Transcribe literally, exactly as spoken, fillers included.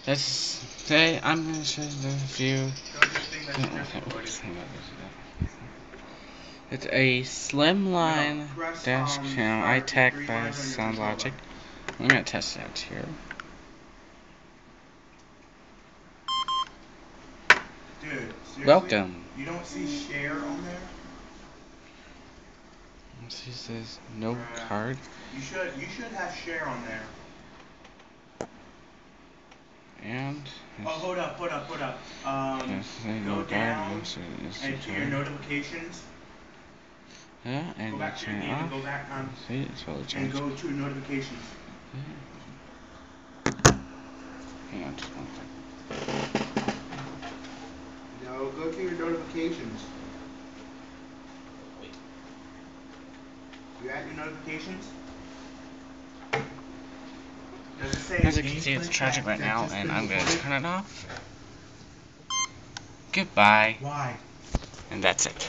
Let's say I'm gonna show you the view. It's a Slimline Dashcam I-Tech by SoundLogic. I'm gonna test it out here. Dude, seriously? Welcome. You don't see share on there? She says no Bruh. card. You should you should have share on there. And oh, hold up, hold up, hold up. Um, go no down so and to your notifications. Yeah, and go back to your turn it game off. and go back um See, it's fully and charged. go to notifications. Hang on, just one second. No, go to your notifications. You at your notifications? Does it say As you can see, it's charging right now, and I'm gonna turn it off. Goodbye. Why? And that's it.